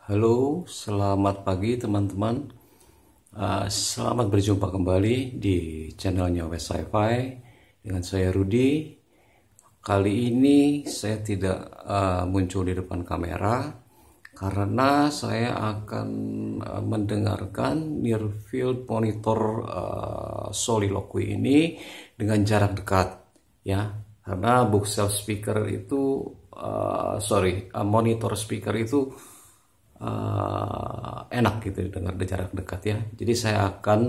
Halo, selamat pagi teman-teman. Selamat berjumpa kembali di channelnya West Sci-Fi dengan saya Rudy. Kali ini saya tidak muncul di depan kamera karena saya akan mendengarkan near field monitor soliloquy ini dengan jarak dekat, ya. Karena bookshelf speaker itu, monitor speaker itu enak gitu dengar di jarak dekat, ya. Jadi saya akan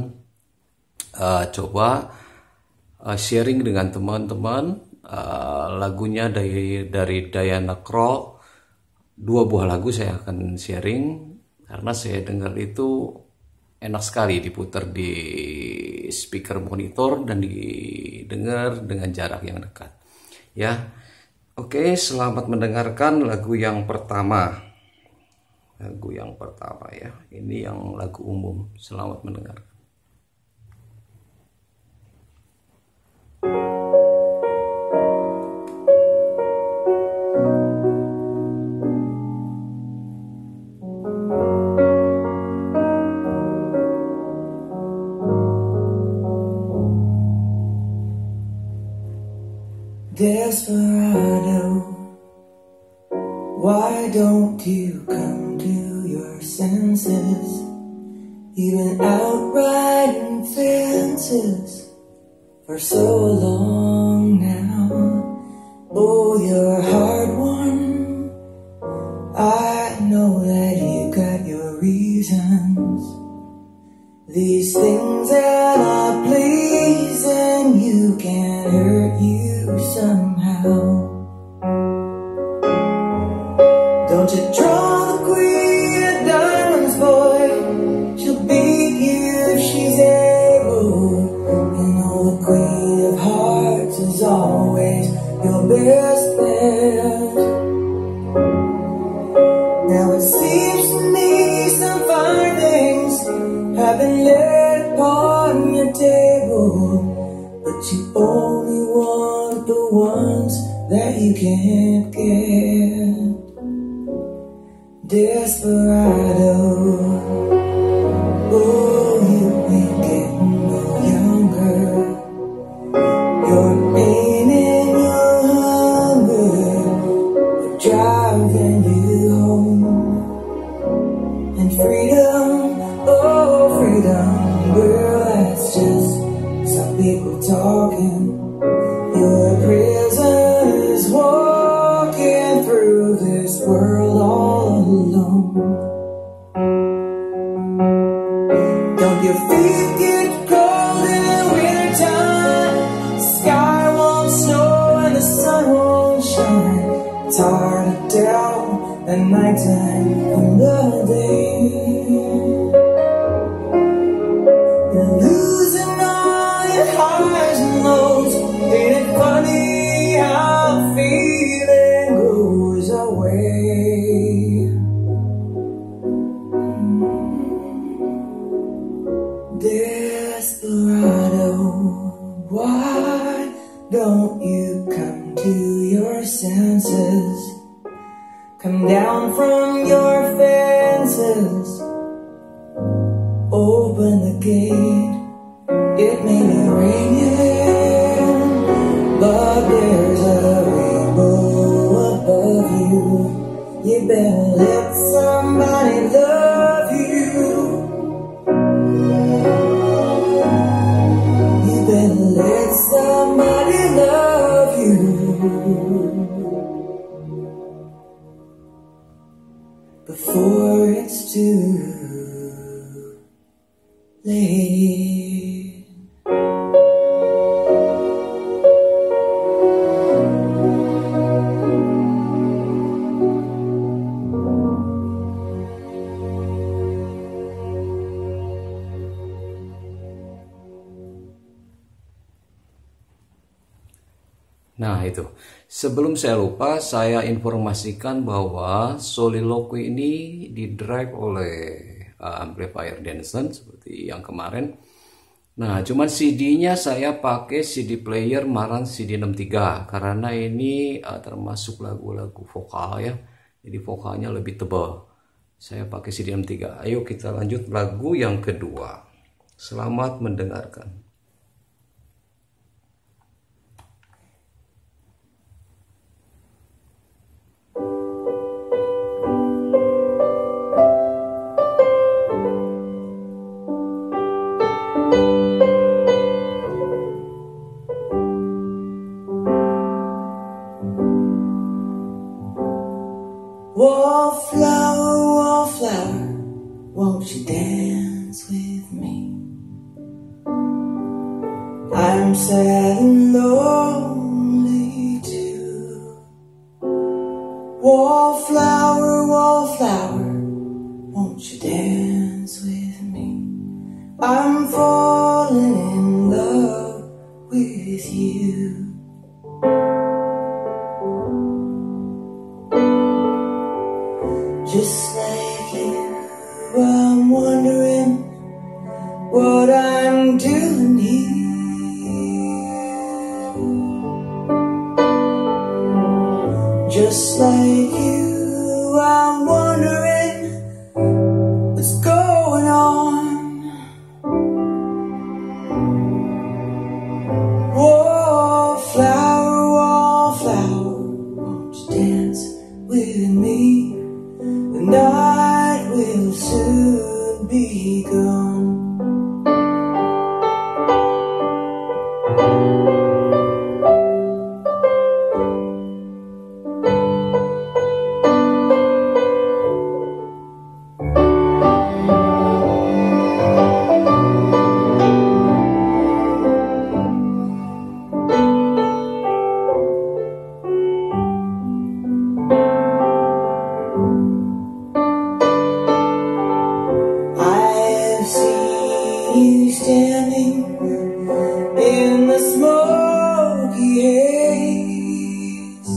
coba sharing dengan teman-teman lagunya dari Diana Krall. 2 buah lagu saya akan sharing karena saya dengar itu enak sekali diputar di speaker monitor dan didengar dengan jarak yang dekat, ya. Oke, selamat mendengarkan lagu yang pertama. Lagu yang pertama, ya, ini yang lagu umum. Selamat mendengarkan. Desperado, why don't you come to your senses? You've been out riding fences for so long now. Oh, you're a hard one. I know that you got your reasons. These things that are pleasing you can hurt you somehow. Don't you draw the queen of diamonds, boy. She'll beat you if she's able. You know the queen of hearts is always your best bet. Now it seems to me some fine things have been laid upon your table, but you only want the ones that you can't get. Desperado, oh, you ain't getting no younger. Your pain and your hunger are driving you home. And freedom, oh freedom, girl, that's just some people talking. Your prisoners walking through this world all alone. Don't your feet get cold in the wintertime? The sky won't snow and the sun won't shine. It's hard to tell the nighttime from the day. You're losing all your highs and lows. Ain't it funny how feeling goes away? Desperado, why don't you come to your senses? Come down from your fences. Open the gate. It may be raining, but there's a rainbow above you. You better let somebody love you. You better let somebody love you before it's too late. Nah, itu. Sebelum saya lupa, saya informasikan bahwa soliloquy ini didrive oleh amplifier Denson seperti yang kemarin. Nah, cuman CD-nya saya pakai CD player Marantz CD63 karena ini termasuk lagu-lagu vokal, ya. Jadi vokalnya lebih tebal. Saya pakai CDM 3. Ayo kita lanjut lagu yang kedua. Selamat mendengarkan. Wallflower, won't you dance with me? I'm sad and lonely too. Wallflower, won't you dance with me? I'm falling in love with you. Just like you, I'm wondering what I'm doing here. Just like you, I'm wondering what's going on. Wallflower, won't you dance with me? The night will soon be gone. You standing in the smoky haze,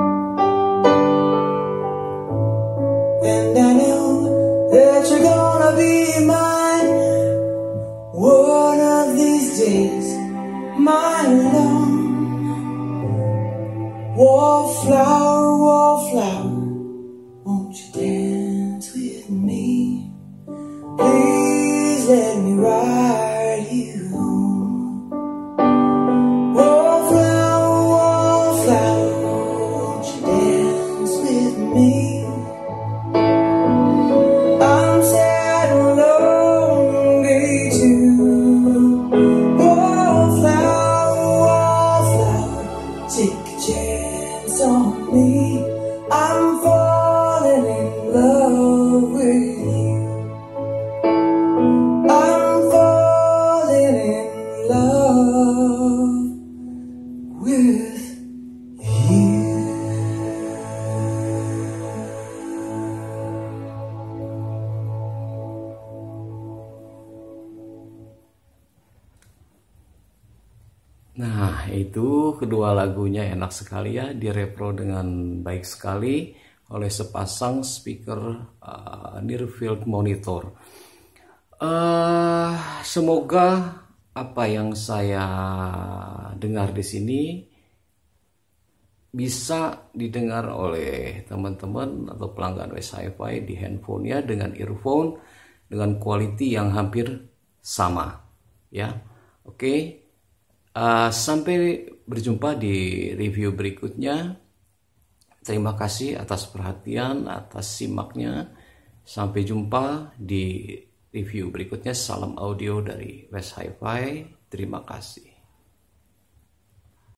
and I know that you're gonna be mine one of these days, my love. Wallflower, won't you dance with me? Please let me ride you home. Wallflower, won't you dance with me? I'm sad and lonely too. Wallflower, take a chance on me. I'm falling in love with you. Love with you. Nah, itu kedua lagunya enak sekali ya, direpro dengan baik sekali oleh sepasang speaker near-field monitor. Semoga apa yang saya dengar di sini bisa didengar oleh teman-teman atau pelanggan West Hi-Fi di handphonenya dengan earphone dengan quality yang hampir sama ya. Oke. Sampai berjumpa di review berikutnya. Terima kasih atas perhatian, atas simaknya. Sampai jumpa di review berikutnya. Salam audio dari West Hi-Fi. Terima kasih.